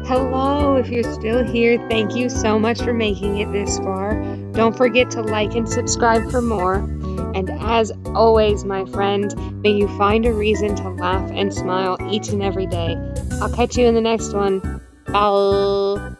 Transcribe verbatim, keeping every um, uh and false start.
Hello, if you're still here, thank you so much for making it this far. Don't forget to like and subscribe for more. And as always, my friend, may you find a reason to laugh and smile each and every day. I'll catch you in the next one. Bye.